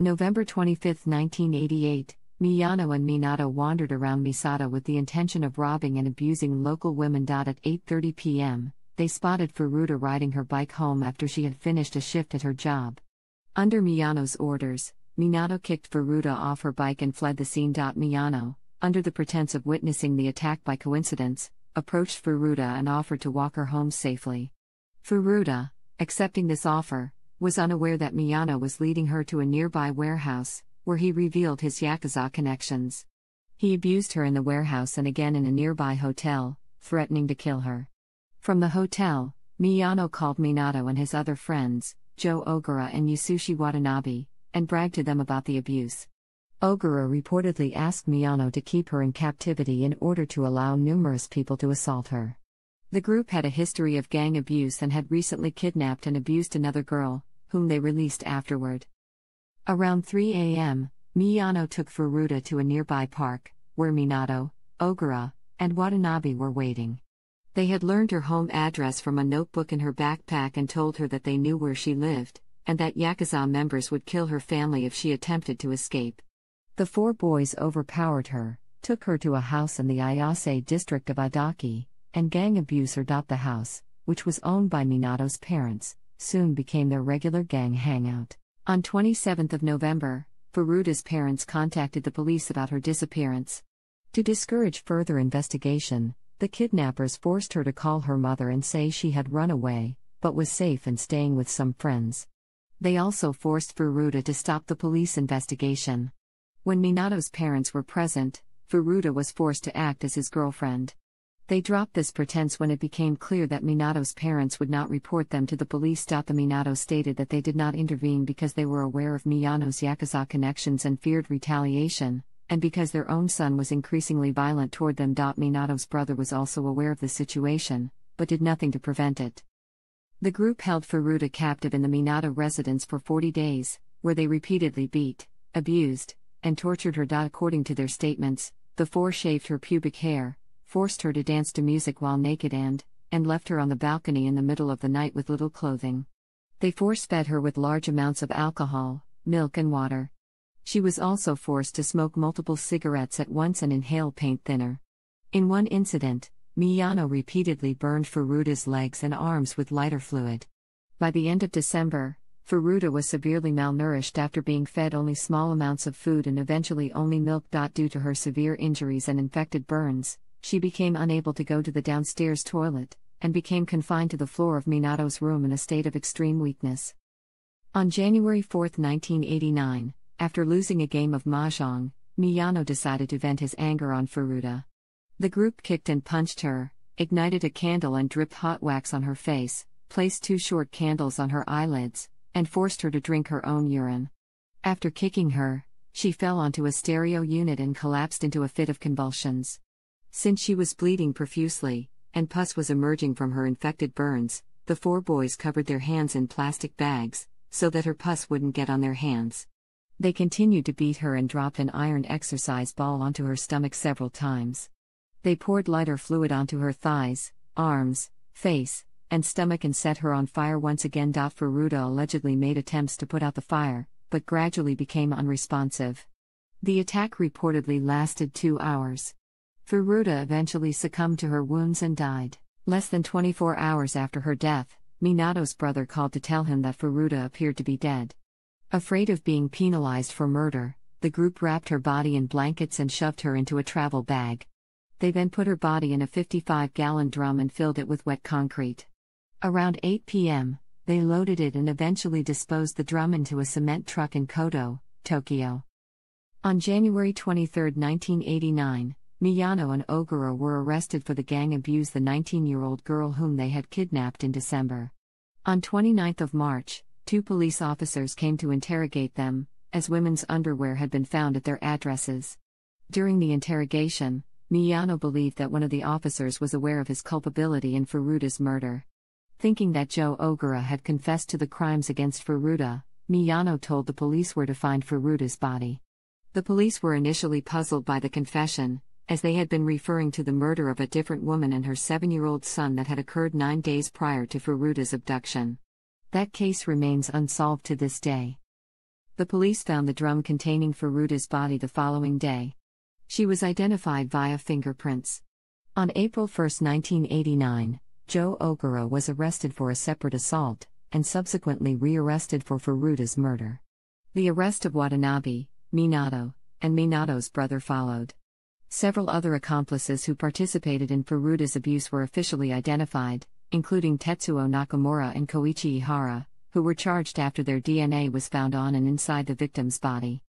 November 25, 1988, Miyano and Minato wandered around Misata with the intention of robbing and abusing local women. At 8:30 p.m., they spotted Furuta riding her bike home after she had finished a shift at her job. Under Miyano's orders, Minato kicked Furuta off her bike and fled the scene. Miyano, under the pretense of witnessing the attack by coincidence, approached Furuta and offered to walk her home safely. Furuta, accepting this offer, was unaware that Miyano was leading her to a nearby warehouse, where he revealed his Yakuza connections. He abused her in the warehouse and again in a nearby hotel, threatening to kill her. From the hotel, Miyano called Minato and his other friends, Joe Ogura and Yasushi Watanabe, and bragged to them about the abuse. Ogura reportedly asked Miyano to keep her in captivity in order to allow numerous people to assault her. The group had a history of gang abuse and had recently kidnapped and abused another girl, whom they released afterward. Around 3 a.m., Miyano took Furuta to a nearby park, where Minato, Ogura, and Watanabe were waiting. They had learned her home address from a notebook in her backpack and told her that they knew where she lived, and that Yakuza members would kill her family if she attempted to escape. The four boys overpowered her, took her to a house in the Ayase district of Adaki, and gang abused her. The house, which was owned by Minato's parents, soon became their regular gang hangout. On 27 November, Furuta's parents contacted the police about her disappearance. To discourage further investigation, the kidnappers forced her to call her mother and say she had run away, but was safe and staying with some friends. They also forced Furuta to stop the police investigation. When Minato's parents were present, Furuta was forced to act as his girlfriend. They dropped this pretense when it became clear that Minato's parents would not report them to the police. The Minato stated that they did not intervene because they were aware of Miyano's Yakuza connections and feared retaliation, and because their own son was increasingly violent toward them. Minato's brother was also aware of the situation, but did nothing to prevent it. The group held Furuta captive in the Minato residence for 40 days, where they repeatedly beat, abused, and tortured her. According to their statements, the four shaved her pubic hair, forced her to dance to music while naked and left her on the balcony in the middle of the night with little clothing. They force-fed her with large amounts of alcohol, milk and water. She was also forced to smoke multiple cigarettes at once and inhale paint thinner. In one incident, Miyano repeatedly burned Furuta's legs and arms with lighter fluid. By the end of December, Furuta was severely malnourished after being fed only small amounts of food and eventually only milk. Due to her severe injuries and infected burns, she became unable to go to the downstairs toilet, and became confined to the floor of Minato's room in a state of extreme weakness. On January 4, 1989, after losing a game of mahjong, Miyano decided to vent his anger on Furuta. The group kicked and punched her, ignited a candle and dripped hot wax on her face, placed 2 short candles on her eyelids, and forced her to drink her own urine. After kicking her, she fell onto a stereo unit and collapsed into a fit of convulsions. Since she was bleeding profusely, and pus was emerging from her infected burns, the 4 boys covered their hands in plastic bags, so that her pus wouldn't get on their hands. They continued to beat her and dropped an iron exercise ball onto her stomach several times. They poured lighter fluid onto her thighs, arms, face, and stomach and set her on fire once again. Furuta allegedly made attempts to put out the fire, but gradually became unresponsive. The attack reportedly lasted 2 hours. Furuta eventually succumbed to her wounds and died. Less than 24 hours after her death, Minato's brother called to tell him that Furuta appeared to be dead. Afraid of being penalized for murder, the group wrapped her body in blankets and shoved her into a travel bag. They then put her body in a 55-gallon drum and filled it with wet concrete. Around 8 p.m., they loaded it and eventually disposed the drum into a cement truck in Koto, Tokyo. On January 23, 1989, Miyano and Ogura were arrested for the gang abuse the 19-year-old girl whom they had kidnapped in December. On 29 March, 2 police officers came to interrogate them, as women's underwear had been found at their addresses. During the interrogation, Miyano believed that one of the officers was aware of his culpability in Furuta's murder. Thinking that Joe Ogura had confessed to the crimes against Furuta, Miyano told the police where to find Furuta's body. The police were initially puzzled by the confession, as they had been referring to the murder of a different woman and her 7-year-old son that had occurred 9 days prior to Furuta's abduction. That case remains unsolved to this day. The police found the drum containing Furuta's body the following day. She was identified via fingerprints. On April 1, 1989, Joe Ogura was arrested for a separate assault, and subsequently re-arrested for Furuta's murder. The arrest of Watanabe, Minato, and Minato's brother followed. Several other accomplices who participated in Furuta's abuse were officially identified, including Tetsuo Nakamura and Koichi Ihara, who were charged after their DNA was found on and inside the victim's body.